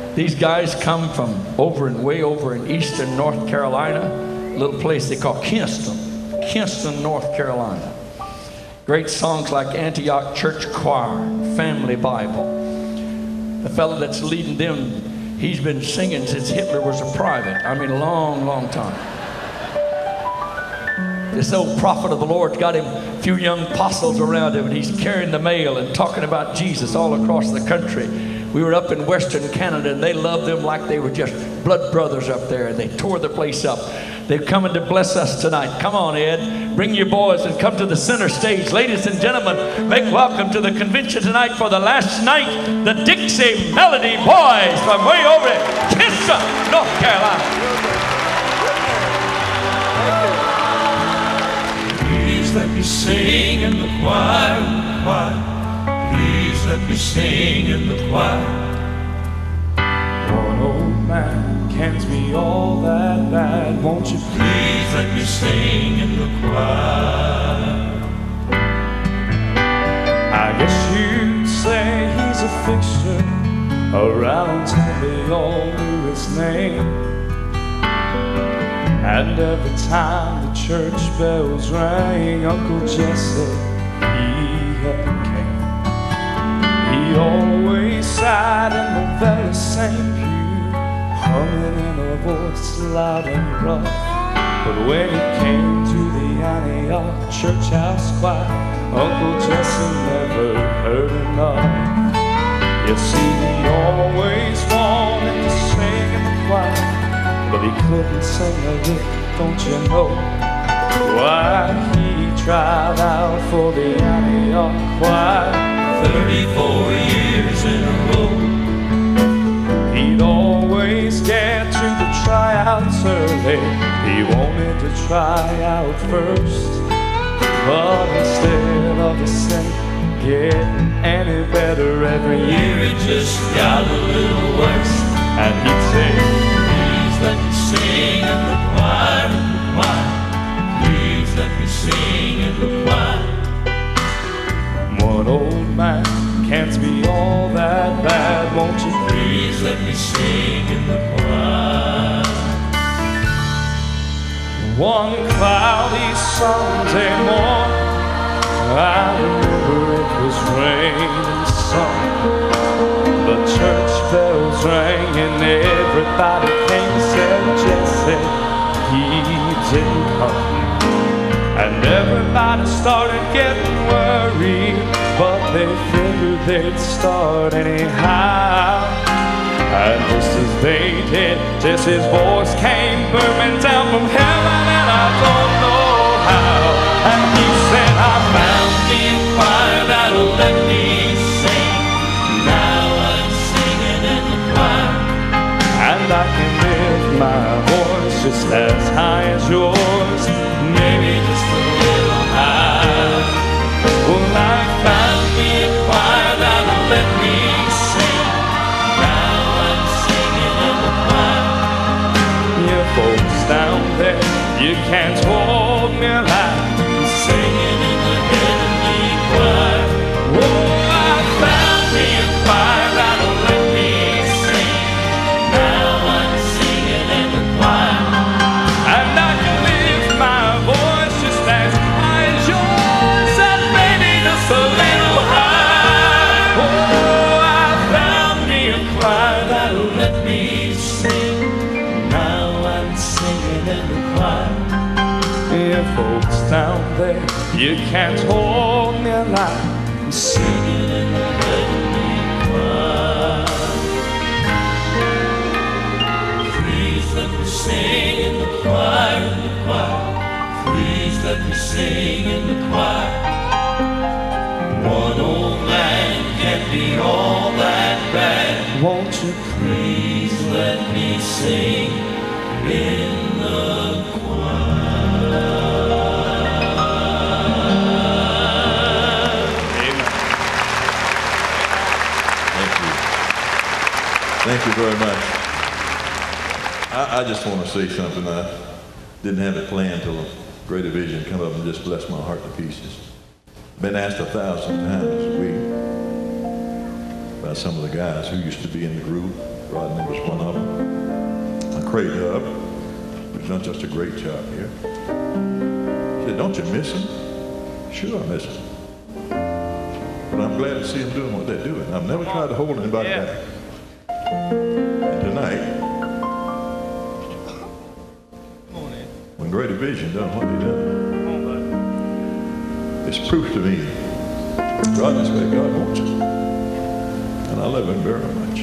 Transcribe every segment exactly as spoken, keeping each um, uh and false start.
These guys come from over and way over in eastern North Carolina, a little place they call Kinston, Kinston, North Carolina. Great songs like Antioch Church Choir, Family Bible. The fellow that's leading them, he's been singing since Hitler was a private. I mean, a long, long time. This old prophet of the Lord got him a few young apostles around him, and he's carrying the mail and talking about Jesus all across the country. We were up in Western Canada, and they loved them like they were just blood brothers up there, and they tore the place up. They're coming to bless us tonight. Come on, Ed. Bring your boys and come to the center stage. Ladies and gentlemen, make welcome to the convention tonight for the last night, the Dixie Melody Boys from way over in Kinston, North Carolina. Please let me sing in the choir, choir. Please let me sing in the choir. One old man can't be all that bad. Won't you please let me sing in the choir? I guess you'd say he's a fixture. Around town they all knew his name. And every time the church bells rang, Uncle Jesse, he came. He always sat in the very same pew, humming in a voice loud and rough. But when it came to the Antioch Church House Choir, Uncle Jesse never heard enough. You see, he always wanted to sing in the choir, but he couldn't sing a lick, don't you know? Why, he tried out for the Antioch Choir thirty-four years in a row. He'd always get to the tryouts early. He wanted to try out first, but instead of the singing getting any better every year, it just got a little worse. And he'd say, please let me sing in the choir, in the choir. Please let me sing in the choir. One old man can't be all that bad. Won't you please let me sing in the choir? One cloudy Sunday morning, I remember it was raining sun. The church bells rang and everybody came and said Jesse, he didn't come. And everybody started getting worried, but they figured they'd start anyhow. And just as they did, Jesse's voice came booming down from heaven, and I don't know how. And he said, I found me a choir that'll let me sing. Now I'm singing in the choir, and I can lift my voice just as high as yours, maybe just a little high. Well, I found me a choir that'll let me sing. Now I'm singing in the choir. You folks down there, you can't hold me like I'm singing in the heavenly choir. Oh, I found me a choir that'll let me sing. Now I'm singing in the choir, and I can lift my voice just as high as yours, and maybe just a little high. Oh, I found me a choir that'll let me sing. Now I'm singing in the choir. You folks down there, you can't hold me like I'm singing in the heavenly choir. Please let me sing in the choir, in the choir. Please let me sing in the choir. One old man can't be all that bad. Won't you please let me sing in the choir? Thank you very much. I, I just want to say something. I didn't have it planned till a greater vision come up and just bless my heart to pieces. Been asked a thousand times a week by some of the guys who used to be in the group. Rodney was one of them. And Craig Hubb, who's done just a great job here. He said, don't you miss him? Sure I miss him. But I'm glad to see them doing what they're doing. I've never tried to hold anybody Yeah. back. And tonight, when Greater Vision done what they done, it's proof to me Rodney's where God wants it. And I love him very much.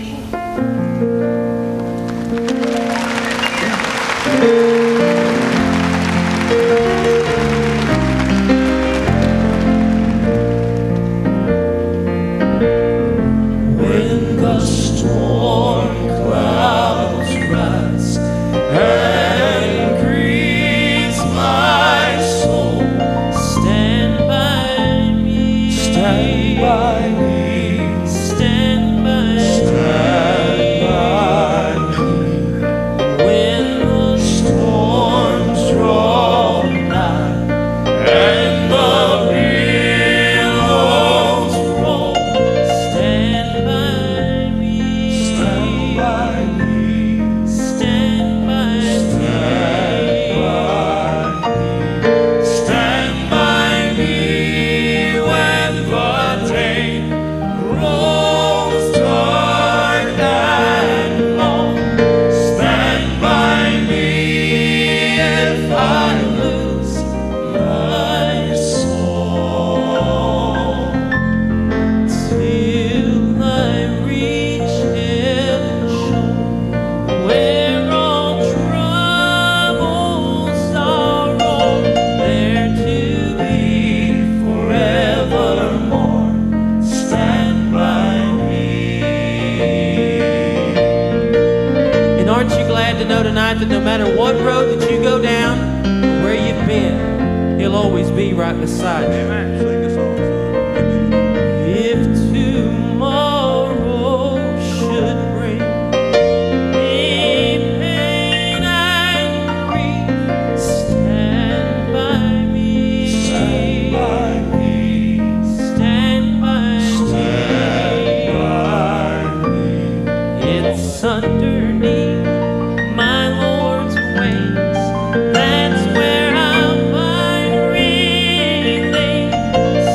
When the storm clouds rise and greets my soul, stand by me, stand by me, stand by me. When the storms draw nigh and the billows roll, stand by me, stand by me, stand by me, stand by me when the day grows dark and long. Stand by me if I lose my soul, till I reach heaven's shore, where all troubles are o'er, there to be forevermore. Stand by me. And aren't you glad to know tonight that no matter what road that you go down, or where you've been, He'll always be right beside you. Amen. Sing a song, son. If tomorrow should bring me pain and grief, stand by me, stand by me, stand by me. It's underneath my Lord's wings, that's where I'll find relief.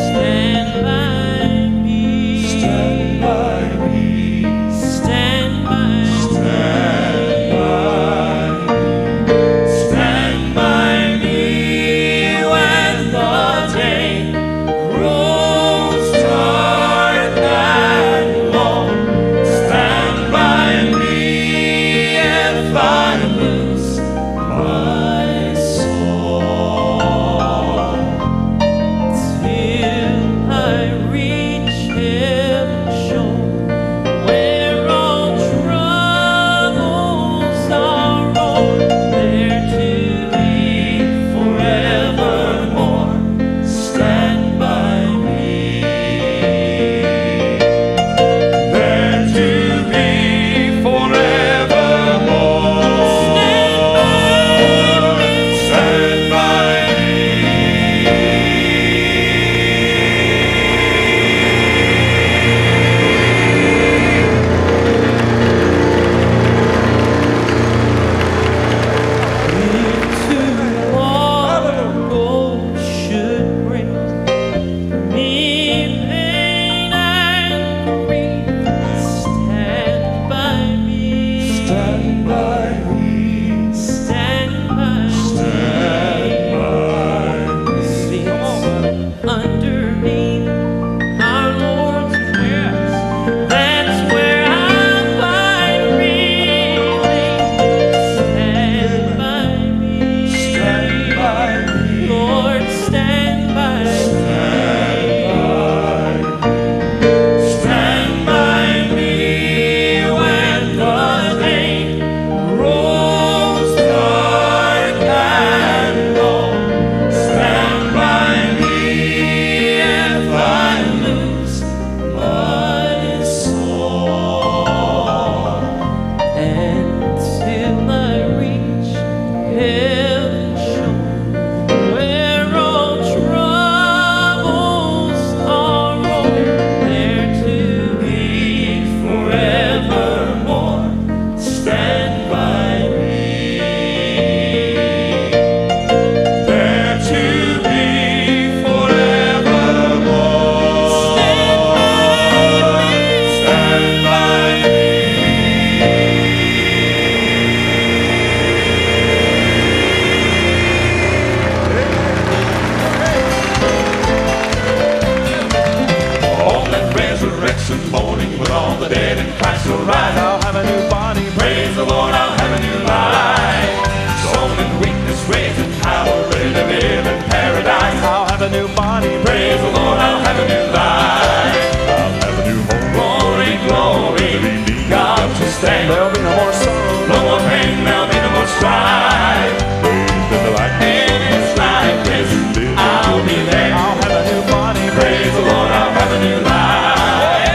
stand. There'll be no more sorrow, No more pain, there'll be no more strife. Praise in the likeness In His likeness, I'll be there. I'll have a new body. Praise the Lord, I'll have a new life.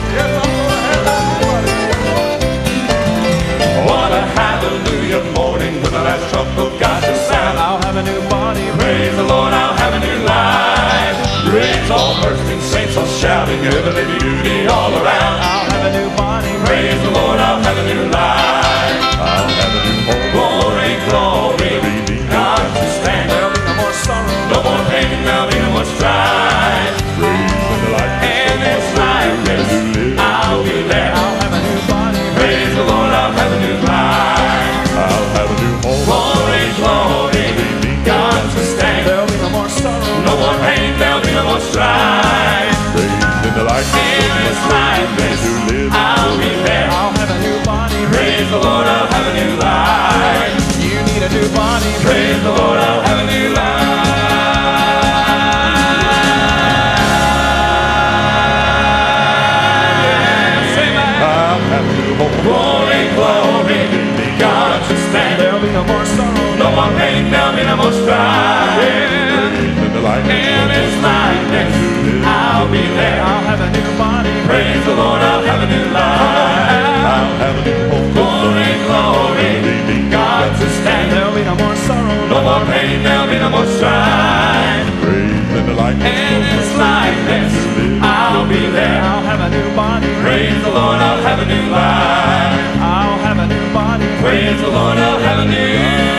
What a hallelujah morning when the last trump of God shall sound. I'll have a new body. Praise the Lord, I'll have a new life. Praise all bursting saints all shouting, heavenly beauty all around. I'll have a new body. Praise the Lord, I'll have a new life. I'll have a new home. Glory, glory, God to stand. There'll be no more sorrow. No more pain, there'll be no more strife. Praise in the likeness In His likeness, I'll be there. I'll have a new body. Praise the Lord, I'll have a new life. I'll have a new home. Glory, glory, God to stand. There'll be no more sorrow. No more pain, there'll be no more strife. Praise in the likeness In His likeness, I'll be there. I'll have a new body. Praise the Lord, I'll have a new life. You need a new body. Praise the Lord, I'll have a new life. I'll have a new home. Glory, glory, God to stand. There'll be no more sorrow. No more pain, there'll be no more strife. Praise in the likeness In His likeness, I'll be there. I'll have a new body. Praise the Lord, I'll have a new life. I'll have a new home. Glory, glory, God to stand. There'll be no more sorrow. No more pain, there'll be no more strife. Praise in the likeness In His likeness, I'll be there. I'll have a new body. Praise the Lord, I'll have a new life. I'll have a new body. Praise the Lord, I'll have a new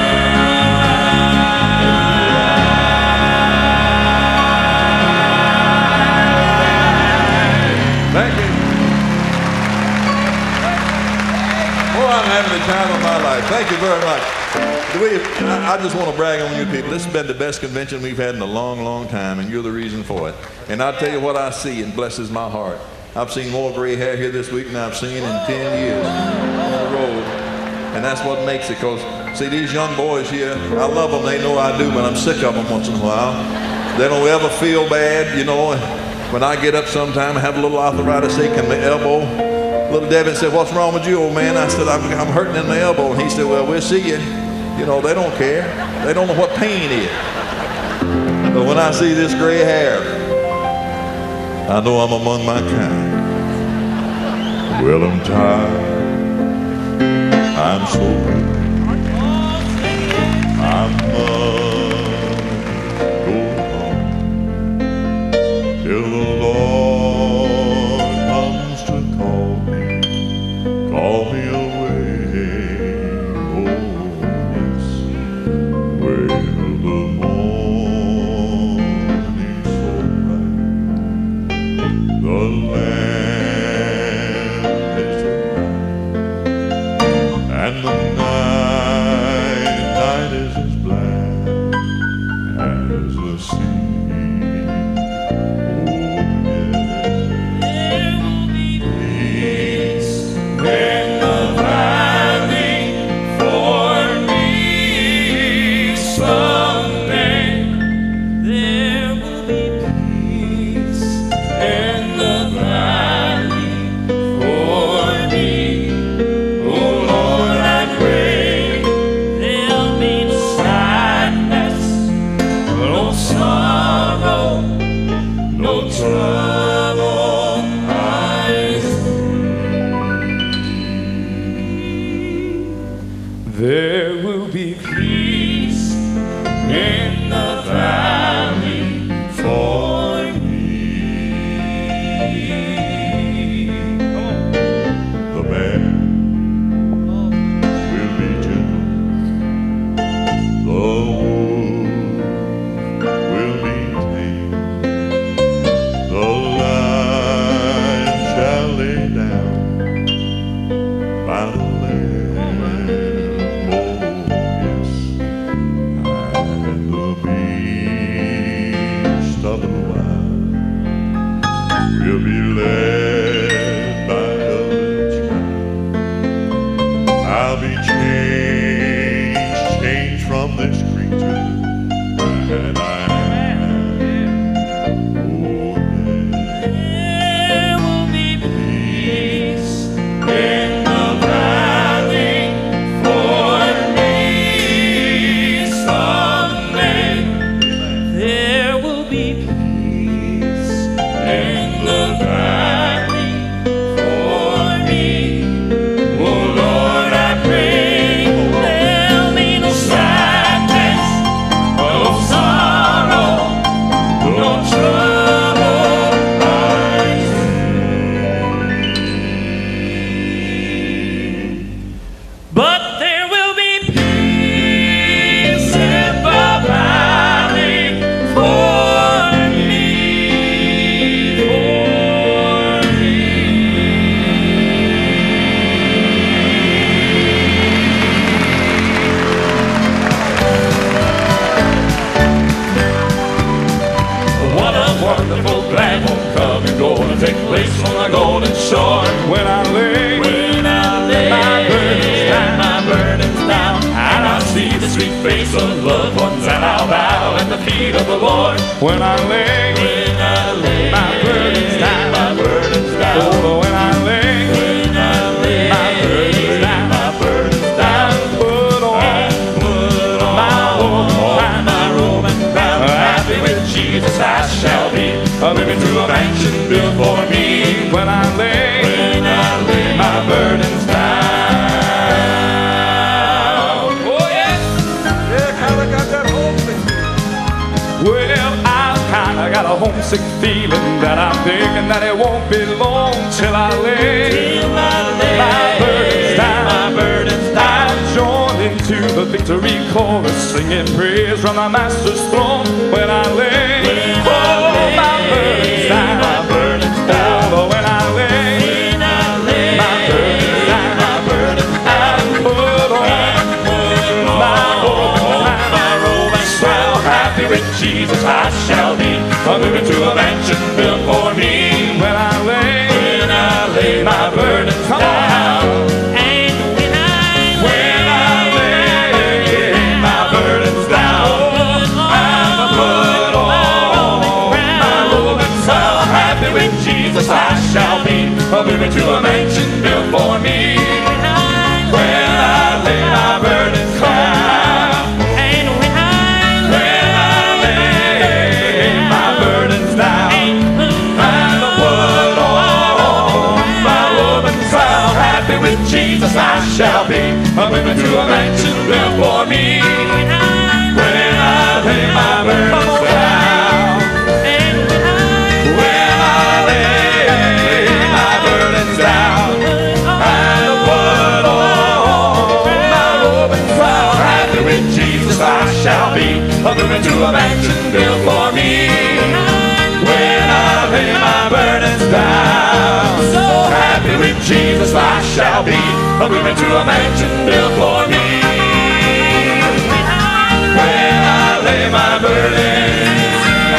Thank you. Oh, I'm having the time of my life. Thank you very much. We, I, I just want to brag on you people. This has been the best convention we've had in a long, long time, and you're the reason for it. And I'll tell you what I see, and blesses my heart. I've seen more gray hair here this week than I've seen in ten years on the road. And that's what makes it, because, see, these young boys here, I love them. They know I do, but I'm sick of them once in a while. They don't ever feel bad, you know. When I get up sometime, I have a little arthritis ache in my elbow. Little Devin said, "What's wrong with you, old man?" I said, I'm, I'm hurting in my elbow. And he said, "Well, we'll see you." You know, they don't care. They don't know what pain is. But when I see this gray hair, I know I'm among my kind. Well, I'm tired. I'm so weak. I must go home till the Lord comes to call me, call me away. Oh, yes. Well, the morning's so bright, the land is so bright, and the night, night is as black as the sea. There will be peace in the valley for me. The man will be gentle, the wolf will be tame, the lion shall lay down by the lamb. We'll be led by a little child. I'll be changed, changed from this creature that I am. Oh, yeah. There will be peace in the When I lay, when I lay my burdens down, my burdens down. oh, when I lay, When I lay my burdens down, my burdens down, put on put on my own my robe and crown. Happy with Jesus I shall be, living through a mansion built for me. when I lay, When I lay my burdens down. oh yes. Yeah, kind of got that homesick. Well, I've kinda got a homesick feeling that I'm thinking that it won't be long till I lay Till I lay my burdens down. my burdens down. I join into the victory chorus, singing praise from the Master's throne. When I lay, oh, my burdens down, my burdens down. oh, when I lay, When I lay my burdens down, my burdens I put on my open my robe and so happy with Jesus I shall be, moving to a mansion built for me. when I lay, When I lay my burdens come on down. And when I when I lay my burdens down, I'm put on my robe and so happy with Jesus I shall be, moving to a mansion built for me. When I lay my burdens down, and when I when I lay my burdens down, I'm put on my robe and crown, happy with Jesus I shall be, moving to a mansion built for me. When I lay my burdens down, and when I lay my burdens down, I'm put on my robe and crown, happy with Jesus I shall be, moving to a mansion built for me. When I lay my burdens down, so happy with Jesus I shall be, moving to a mansion built for me. When I lay my burdens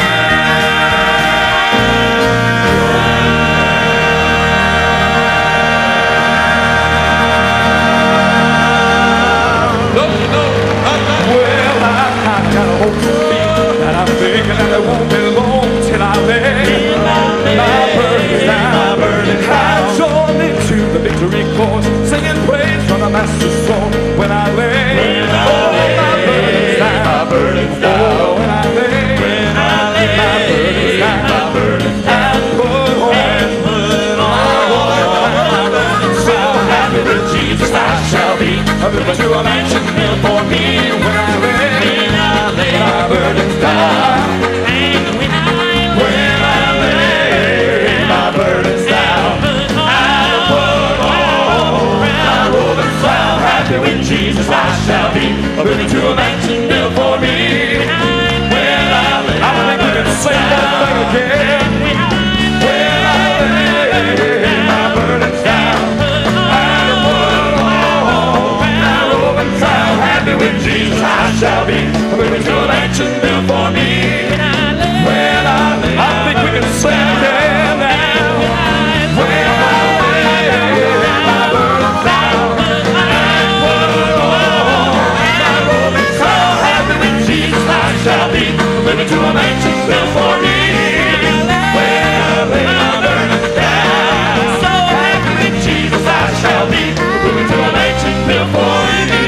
well, I've got a homesick feeling that I'm thinking that it won't be long till I lay my burdens down. I join into the victory chorus, singing praise from the Master's throne. When I lay, oh, my burdens down, my burdens down. oh, when I lay, When I lay my burdens down, my burdens down, I put on put on so happy with Jesus I shall be, moving to a mansion built for me. when I lay When I lay my burdens down. and when I when I lay my burdens down, I put on my robe and crown, happy with Jesus I shall be, moving to a mansion built for me. When I lay I think we can sing that thing again. when I lay my burdens down, I put on my robe and crown, happy with Jesus I shall be, moving to a mansion built for me. When I lay I think we can sing again now. when I lay my burdens down, I put on my robe and crown, happy with Jesus I shall be, moving to a mansion built for me. When I lay my burdens down, so happy with Jesus I shall be, moving to a mansion built for me.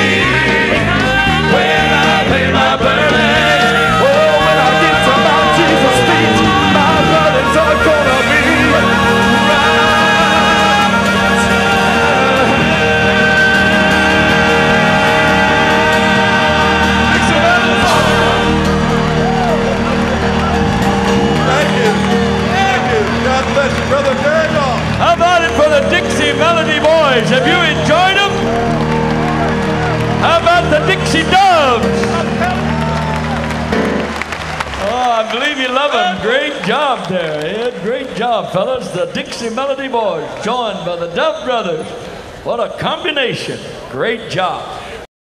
When I lay my burdens, Oh, when I get to my Jesus' feet, my burdens are gonna be Thank you. Thank you. God bless you, Brother Carry on. How about it for the Dixie Melody Boys? Have you enjoyed them? How about the Dixie Doves? Oh, I believe you love them. Great job there, Ed. Great job, fellas. The Dixie Melody Boys, joined by the Dove Brothers. What a combination. Great job.